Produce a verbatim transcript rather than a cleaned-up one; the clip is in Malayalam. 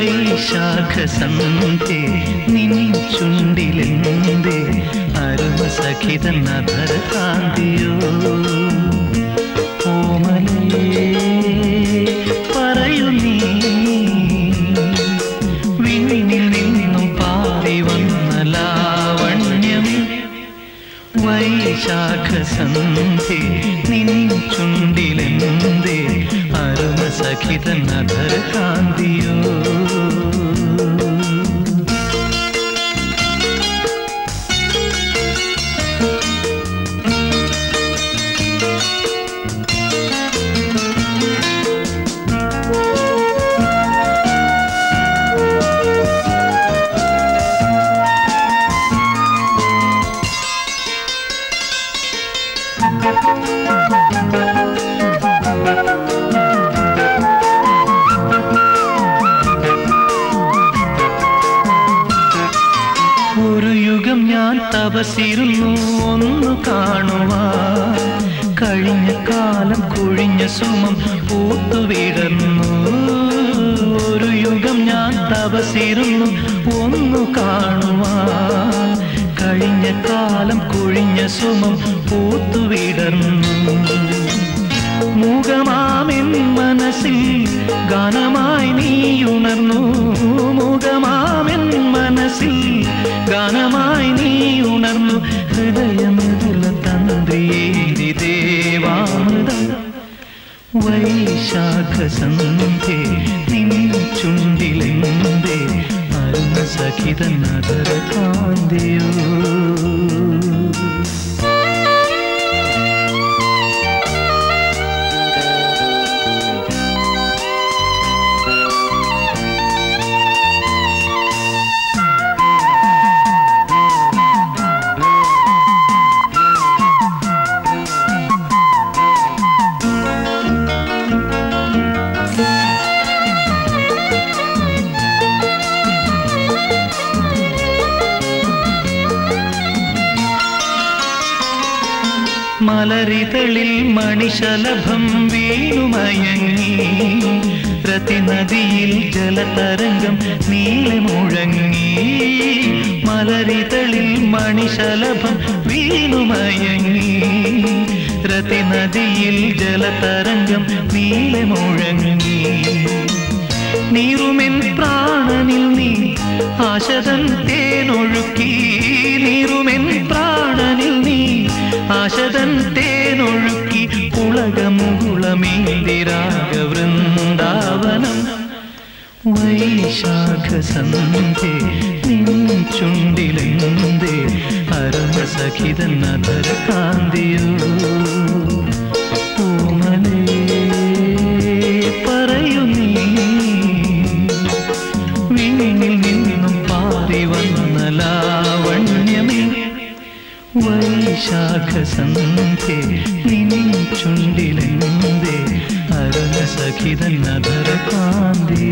വൈശാഖ സന്ധ്യേ നിൻ ചുണ്ടിലെന്തേ അരുമ സഖിതൻ അധരകാന്തിയോ ഓമലേ പറയൂ നീ വിണ്ണിൽ നിന്നും പാറി വന്ന ലാവണ്യം വൈശാഖ സന്ധ്യേ നിൻ ചുണ്ടിലെന്തേ അരുമ സഖിതൻ അധരകാന്തിയോ ഒരു യുഗം ഞാൻ തപസിരുന്നു ഒന്നു കാണുവാൻ കഴിഞ്ഞ കാലം കൊഴിഞ്ഞ സുമം പൂത്തുവിടർന്നു ഒരു യുഗം ഞാൻ തപസിരുന്നു ഒന്നു കാണുവാൻ കഴിഞ്ഞ കാലം കൊഴിഞ്ഞ സുമം പൂത്തുവിടർന്നു മൂകമാമെൻ മനസ്സിൽ ഗാനമായി നീയുണർന്നു മൂകമാമെൻ മനസ്സിൽ ഗാനമായി നീ ഉണർന്നു ഹൃദയമൃദുല തന്ത്രിയേരി ദേവാമൃതം വൈശാഖ സന്ധ്യേ നിൻ ചുണ്ടിലെന്തേ അരുണ സഖിതൻ അധരകാന്തിയോ മലരിതളിൽ മണിശലഭം വീണുമയങ്ങി പ്രതിനദിയിൽ ജലതരംഗം നീളെ മുഴങ്ങി മലരിതളിൽ മണിശലഭം വീണുമയങ്ങി പ്രതിനദിയിൽ ജലതരംഗം നീളെ മുഴങ്ങി നീറുമെൻ പ്രാണനിൽ നീ ആശതൻ തേനൊഴുക്കി നീറുമെൻ പ്രാണനിൽ നീ ആശതൻ തേനൊഴുക്കി പുളകമുകുളമേന്തിരാഗവൃന്ദാവനം വൈശാഖ സന്ധ്യേ നിൻ ചുണ്ടിലെന്തേ അരുണ സഖിതൻ അധരകാന്തിയോ ഓമലേ പറയൂ നീ വിണ്ണിൽ നിന്നും പാറി വന്ന ലാവണ്യമേ വൈശാഖ സന്ധ്യേ നിൻ ചുണ്ടിലെന്തേ അരുണ സഖിതൻ അധരകാന്തി